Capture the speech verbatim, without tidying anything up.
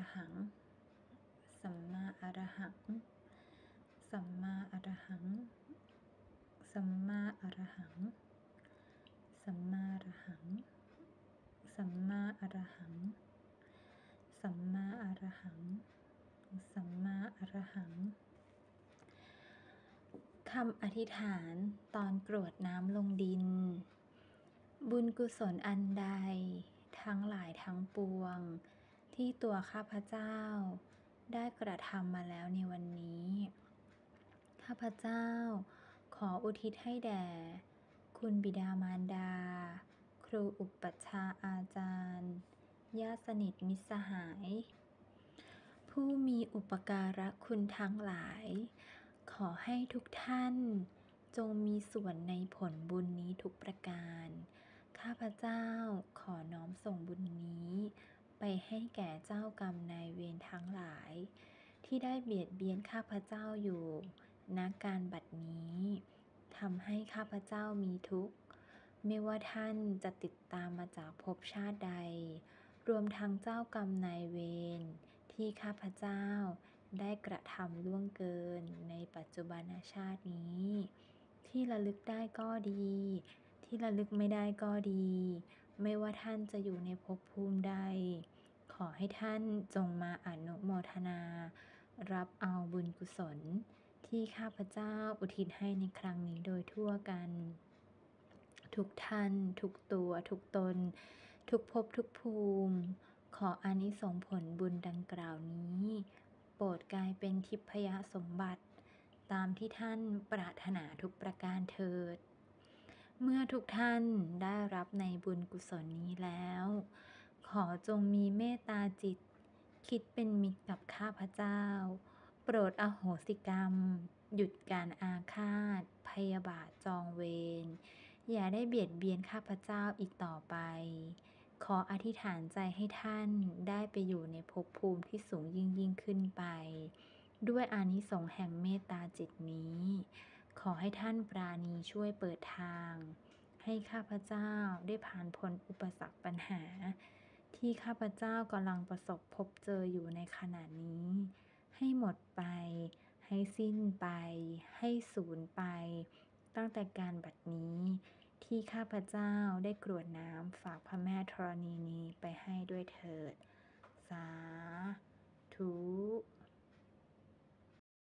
ระหังสัมมาอรหังสัมมาอรหังสัมมาอรหังสัมมาอรหังสัมมาอรหังสัมมาอรหังสัมมาอรหังคำอธิษฐานตอนกรวดน้ำลงดินบุญกุศลอันใดทั้งหลายทั้งปวงที่ตัวข้าพเจ้าได้กระทำมาแล้วในวันนี้ข้าพเจ้าขออุทิศให้แด่คุณบิดามารดาครูอุปัชฌาย์อาจารย์ญาติสนิทมิตรสหายผู้มีอุปการะคุณทั้งหลายขอให้ทุกท่านจงมีส่วนในผลบุญนี้ทุกประการข้าพเจ้าขอน้อมส่งบุญนี้ไปให้แก่เจ้ากรรมนายเวรทั้งหลายที่ได้เบียดเบียนข้าพเจ้าอยู่ณการบัดนี้ทำให้ข้าพเจ้ามีทุกข์ไม่ว่าท่านจะติดตามมาจากภพชาติใดรวมทั้งเจ้ากรรมนายเวรที่ข้าพเจ้าได้กระทำล่วงเกินในปัจจุบันชาตินี้ที่ระลึกได้ก็ดีที่ระลึกไม่ได้ก็ดีไม่ว่าท่านจะอยู่ในภพภูมิใดขอให้ท่านจงมาอนุโมทนารับเอาบุญกุศลที่ข้าพเจ้าอุทิศให้ในครั้งนี้โดยทั่วกันทุกท่านทุกตัวทุกตนทุกภพทุกภูมิขออานิสงส์ผลบุญดังกล่าวนี้โปรดกลายเป็นทิพยสมบัติตามที่ท่านปรารถนาทุกประการเถิดเมื่อทุกท่านได้รับในบุญกุศลนี้แล้วขอจงมีเมตตาจิตคิดเป็นมิตรกับข้าพเจ้าโปรดอโหสิกรรมหยุดการอาฆาตพยาบาทจองเวรอย่าได้เบียดเบียนข้าพเจ้าอีกต่อไปขออธิษฐานใจให้ท่านได้ไปอยู่ในภพภูมิที่สูงยิ่งยิ่งขึ้นไปด้วยอานิสงส์แห่งเมตตาจิตนี้ขอให้ท่านปราณีช่วยเปิดทางให้ข้าพเจ้าได้ผ่านพ้นอุปสรรคปัญหาที่ข้าพเจ้ากำลังประสบพบเจออยู่ในขณะนี้ให้หมดไปให้สิ้นไปให้สูญไปตั้งแต่การบัดนี้ที่ข้าพเจ้าได้กรวดน้ำฝากพระแม่ธรณีนี้ไปให้ด้วยเถิดสาธุ